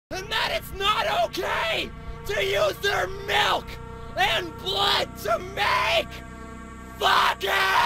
and that it's not okay to use their milk and blood to make fucking